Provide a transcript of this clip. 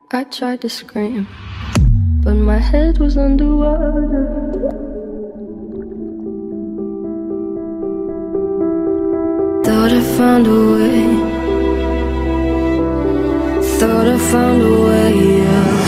I tried to scream, but my head was underwater. Thought I found a way. Thought I found a way out.